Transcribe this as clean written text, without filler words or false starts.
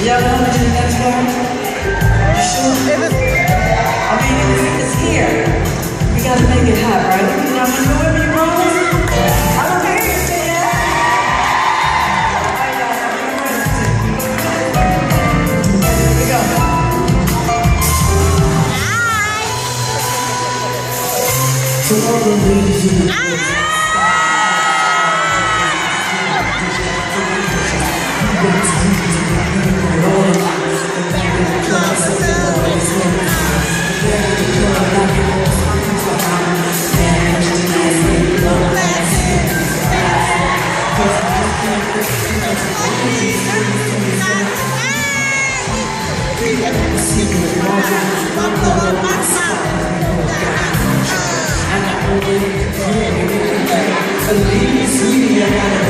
y'all want me to the next part? You sure? I mean, it's here. We gotta make it hot, right? Y'all wanna go with me, brothers? I don't hear you say that. Here we go. To all the ladies in the At least we